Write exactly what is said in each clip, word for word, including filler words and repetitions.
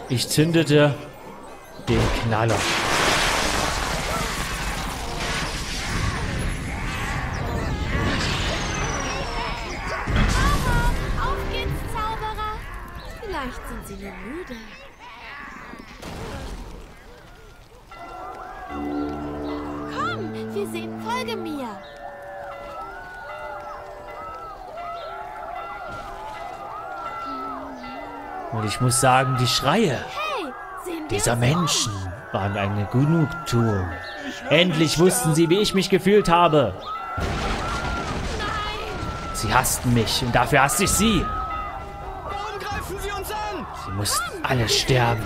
Ich zündete den Knaller. Auf geht's, Zauberer. Vielleicht sind sie nur müde. Komm, wir sehen, folge mir. Und ich muss sagen, die Schreie Hey, sehen wir dieser uns Menschen waren eine Genugtuung. Endlich wussten sie, wie ich mich gefühlt habe. Sie hassten mich und dafür hasste ich sie. Warum greifen Sie uns an? Sie mussten alle sterben.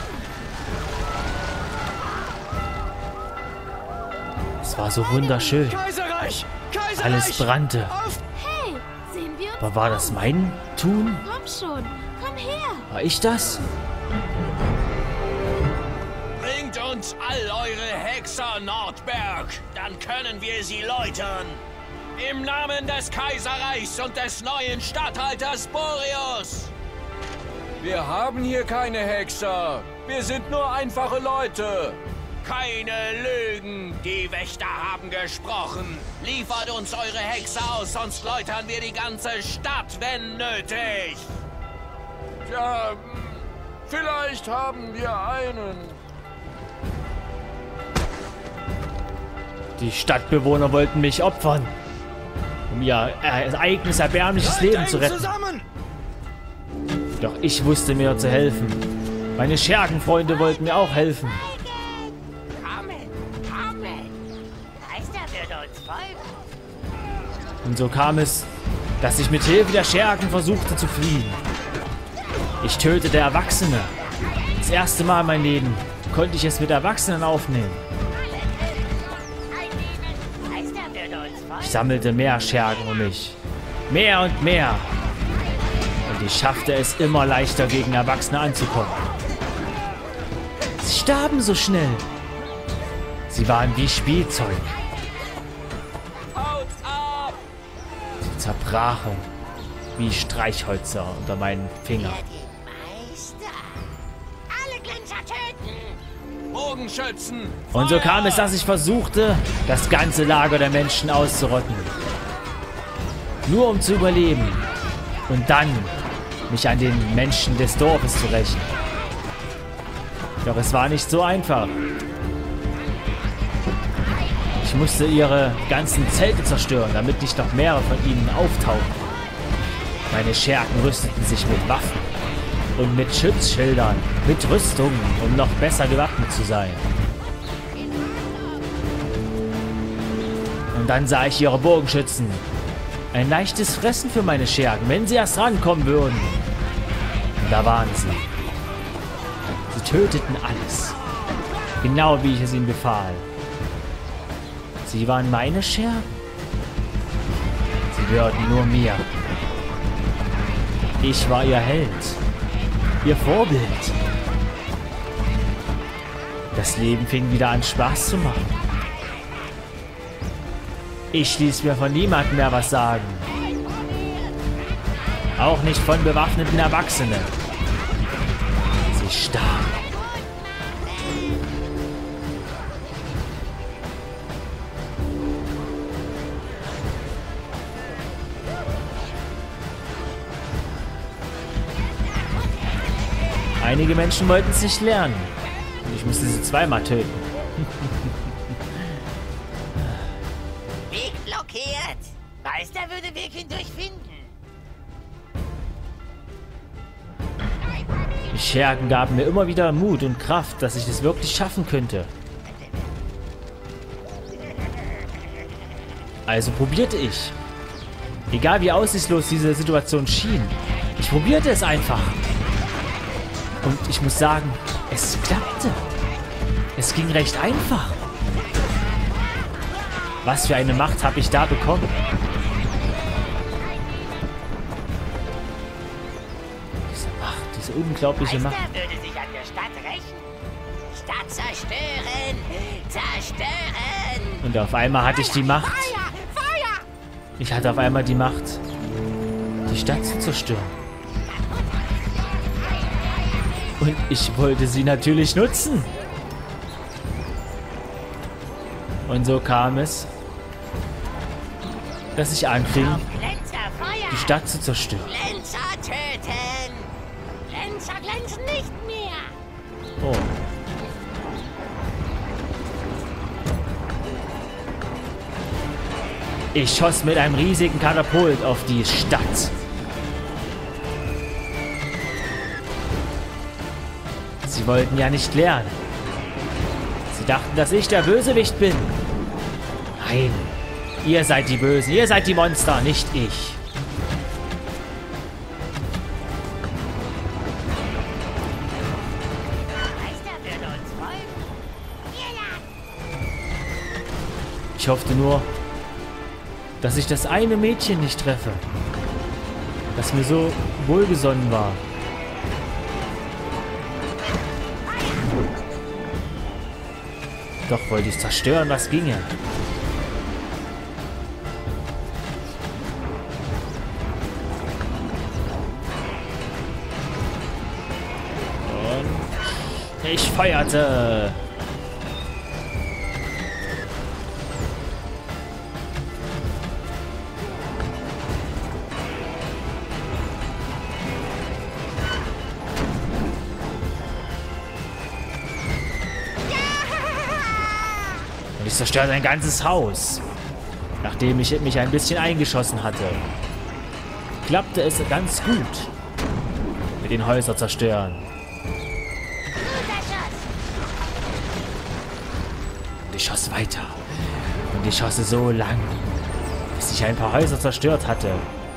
Es war so wunderschön. Kaiserreich! Kaiserreich! Alles brannte. Auf! Hey, sehen wir uns Aber war das mein Tun? Komm schon, komm her. War ich das? Bringt uns all eure Hexer, Nordberg, dann können wir sie läutern. Im Namen des Kaiserreichs und des neuen Statthalters Boreas. Wir haben hier keine Hexer. Wir sind nur einfache Leute. Keine Lügen, die Wächter haben gesprochen. Liefert uns eure Hexer aus, sonst läutern wir die ganze Stadt, wenn nötig. Ja, vielleicht haben wir einen. Die Stadtbewohner wollten mich opfern, um ihr äh, eigenes erbärmliches Leben zu retten. Zusammen! Doch ich wusste mir zu helfen. Meine Schergenfreunde wollten mir auch helfen. Kommen, kommen. Meister wird uns folgen. Und so kam es, dass ich mit Hilfe der Schergen versuchte zu fliehen. Ich tötete Erwachsene. Das erste Mal in meinem Leben konnte ich es mit Erwachsenen aufnehmen. Meister wird uns folgen. Ich sammelte mehr Schergen um mich. Mehr und mehr. Und ich schaffte es immer leichter, gegen Erwachsene anzukommen. Sie starben so schnell. Sie waren wie Spielzeug. Haut ab! Sie zerbrachen wie Streichhölzer unter meinen Fingern. Den Meister. Alle Glinzer töten. Bogenschützen! Und so kam es, dass ich versuchte, das ganze Lager der Menschen auszurotten. Nur um zu überleben. Und dann mich an den Menschen des Dorfes zu rächen. Doch es war nicht so einfach. Ich musste ihre ganzen Zelte zerstören, damit nicht noch mehrere von ihnen auftauchen. Meine Schergen rüsteten sich mit Waffen und mit Schutzschildern, mit Rüstungen, um noch besser gewappnet zu sein. Und dann sah ich ihre Bogenschützen. Ein leichtes Fressen für meine Schergen, wenn sie erst rankommen würden. Und da waren sie. Sie töteten alles. Genau wie ich es ihnen befahl. Sie waren meine Schergen. Sie gehörten nur mir. Ich war ihr Held. Ihr Vorbild. Das Leben fing wieder an, Spaß zu machen. Ich ließ mir von niemandem mehr was sagen. Auch nicht von bewaffneten Erwachsenen. Sie starben. Einige Menschen wollten es nicht lernen. Und ich musste sie zweimal töten. Weg blockiert. Meister würde Weg hindurchfinden. Die Schergen gaben mir immer wieder Mut und Kraft, dass ich es wirklich schaffen könnte. Also probierte ich. Egal wie aussichtslos diese Situation schien. Ich probierte es einfach. Und ich muss sagen, es klappte. Es ging recht einfach. Was für eine Macht habe ich da bekommen? Diese Macht, diese unglaubliche Macht. Meister würde sich an der Stadt rächen. Stadt zerstören. Zerstören. Und auf einmal hatte ich die Macht. Feuer! Feuer! Ich hatte auf einmal die Macht, die Stadt zu zerstören. Und ich wollte sie natürlich nutzen. Und so kam es, dass ich anfing, die Stadt zu zerstören. Glänzer töten! Glänzer glänzen nicht mehr! Oh. Ich schoss mit einem riesigen Katapult auf die Stadt. Sie wollten ja nicht lernen. Sie dachten, dass ich der Bösewicht bin. Nein, ihr seid die Bösen, ihr seid die Monster, nicht ich. Meister wird uns folgen. Wir lang! Ich hoffte nur, dass ich das eine Mädchen nicht treffe, das mir so wohlgesonnen war. Doch wollte ich zerstören, was ginge. Und ich feuerte. Ich zerstörte ein ganzes Haus. Nachdem ich mich ein bisschen eingeschossen hatte, klappte es ganz gut mit den Häusern zerstören. Und ich schoss weiter. Und ich schosse so lang, bis ich ein paar Häuser zerstört hatte.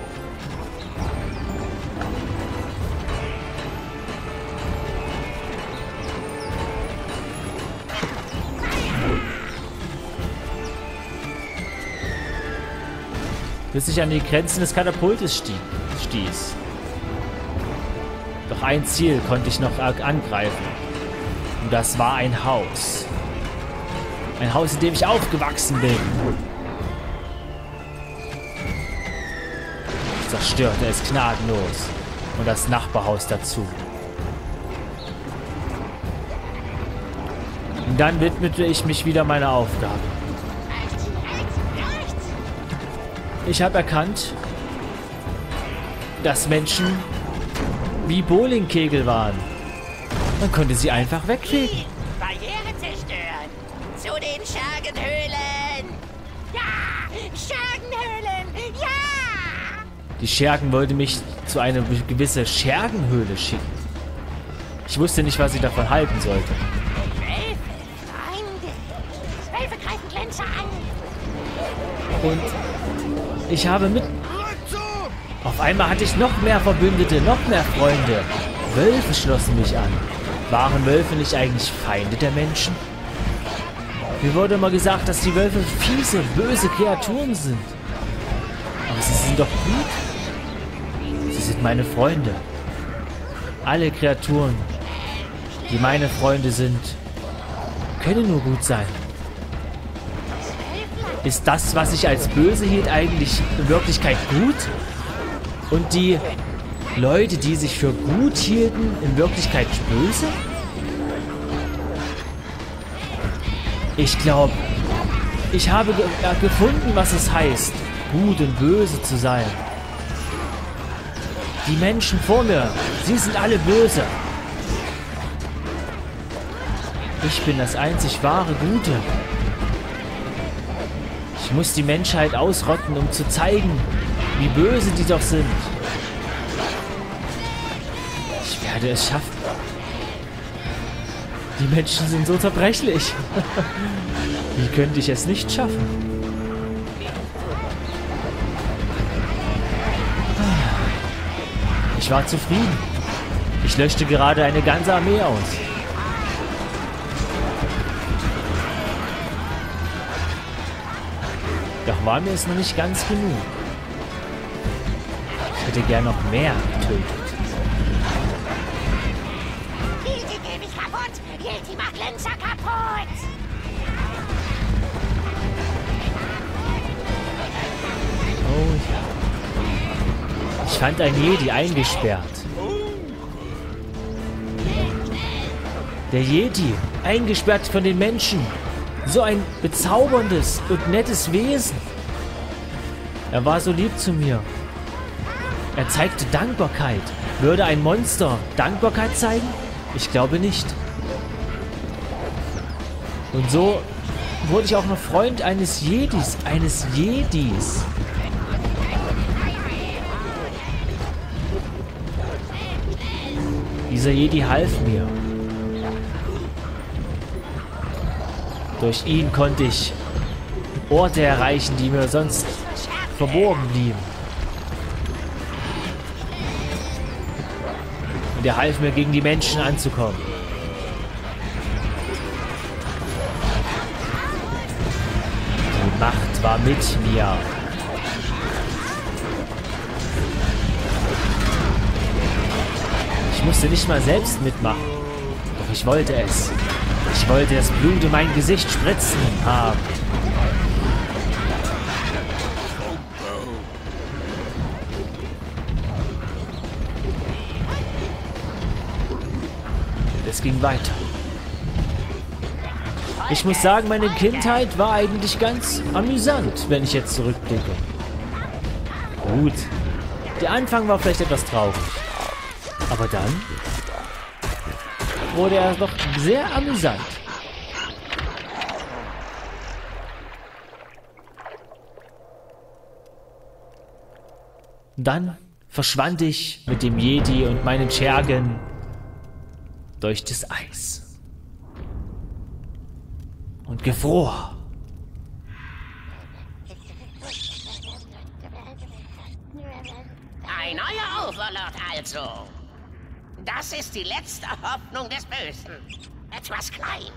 Bis ich an die Grenzen des Katapultes stieß. Doch ein Ziel konnte ich noch angreifen. Und das war ein Haus. Ein Haus, in dem ich aufgewachsen bin. Ich zerstörte es gnadenlos. Und das Nachbarhaus dazu. Und dann widmete ich mich wieder meiner Aufgabe. Ich habe erkannt, dass Menschen wie Bowlingkegel waren. Man konnte sie einfach wegfegen. Barriere zerstören! Zu den Schergenhöhlen! Ja! Schergenhöhlen! Ja! Die Schergen wollten mich zu einer gewissen Schergenhöhle schicken. Ich wusste nicht, was ich davon halten sollte. Wölfe, Freunde! Wölfe greifen Glänzer an! Und ich habe mit... Auf einmal hatte ich noch mehr Verbündete, noch mehr Freunde. Wölfe schlossen mich an. Waren Wölfe nicht eigentlich Feinde der Menschen? Mir wurde immer gesagt, dass die Wölfe fiese, böse Kreaturen sind. Aber sie sind doch gut. Sie sind meine Freunde. Alle Kreaturen, die meine Freunde sind, können nur gut sein. Ist das, was ich als böse hielt, eigentlich in Wirklichkeit gut? Und die Leute, die sich für gut hielten, in Wirklichkeit böse? Ich glaube, ich habe ge äh, gefunden, was es heißt, gut und böse zu sein. Die Menschen vor mir, sie sind alle böse. Ich bin das einzig wahre Gute. Ich muss die Menschheit ausrotten, um zu zeigen, wie böse die doch sind. Ich werde es schaffen. Die Menschen sind so zerbrechlich. Wie könnte ich es nicht schaffen? Ich war zufrieden. Ich löschte gerade eine ganze Armee aus. Doch war mir es noch nicht ganz genug. Ich hätte gern noch mehr getötet. Hilti, geh mich kaputt! Hilti, mach Glänzer kaputt! Oh ja. Ich fand ein Jedi eingesperrt. Der Jedi, eingesperrt von den Menschen. So ein bezauberndes und nettes Wesen. Er war so lieb zu mir. Er zeigte Dankbarkeit. Würde ein Monster Dankbarkeit zeigen? Ich glaube nicht. Und so wurde ich auch noch Freund eines Jedis. Eines Jedis. Dieser Jedi half mir. Durch ihn konnte ich Orte erreichen, die mir sonst verborgen blieben. Und er half mir, gegen die Menschen anzukommen. Die Macht war mit mir. Ich musste nicht mal selbst mitmachen. Doch ich wollte es. Ich wollte das Blut in mein Gesicht spritzen haben. Es ging weiter. Ich muss sagen, meine Kindheit war eigentlich ganz amüsant, wenn ich jetzt zurückblicke. Gut, der Anfang war vielleicht etwas traurig. Aber dann wurde er doch sehr amüsant. Dann verschwand ich mit dem Jedi und meinen Schergen durch das Eis. Und gefror. Ein neuer Overlord also. Das ist die letzte Hoffnung des Bösen. Etwas klein.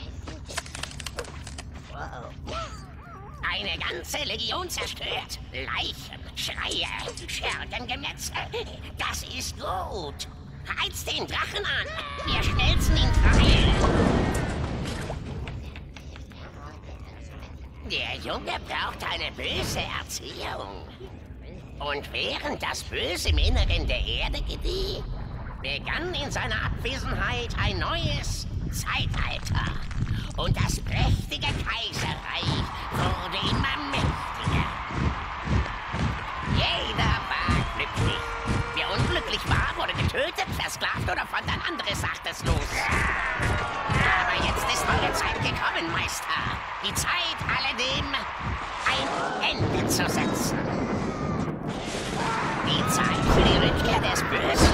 Wow. Eine ganze Legion zerstört. Leichen, Schreie, Schergengemetzel. Das ist gut. Heizt den Drachen an. Wir schmelzen ihn frei. Der Junge braucht eine böse Erziehung. Und während das Böse im Inneren der Erde gedieh, begann in seiner Abwesenheit ein neues Zeitalter. Und das prächtige Kaiserreich wurde immer mächtiger. Jeder war glücklich. Wer unglücklich war, wurde getötet, versklavt oder fand ein anderes Achteslos. Aber jetzt ist eure Zeit gekommen, Meister. Die Zeit, alledem ein Ende zu setzen. Die Zeit für die Rückkehr des Bösen.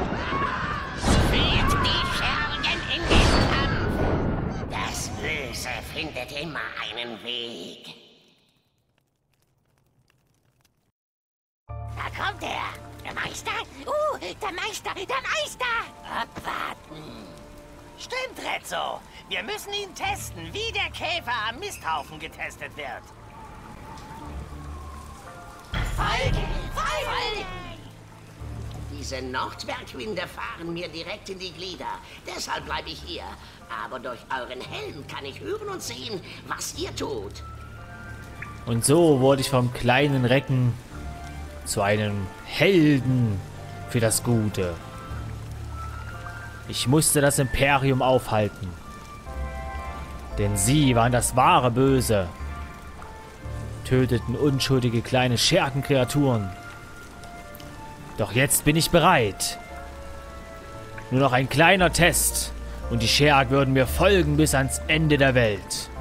Führt die Schergen in den Kampf. Das Böse findet immer einen Weg. Da kommt er. Der Meister? Uh, der Meister, der Meister! Abwarten. Stimmt, Rezzo. Wir müssen ihn testen, wie der Käfer am Misthaufen getestet wird. Folgen! Folgen! Diese Nordbergwinde fahren mir direkt in die Glieder. Deshalb bleibe ich hier. Aber durch euren Helm kann ich hören und sehen, was ihr tut. Und so wurde ich vom kleinen Recken zu einem Helden für das Gute. Ich musste das Imperium aufhalten. Denn sie waren das wahre Böse. Töteten unschuldige kleine Schergenkreaturen. Doch jetzt bin ich bereit. Nur noch ein kleiner Test und die Schergen würden mir folgen bis ans Ende der Welt.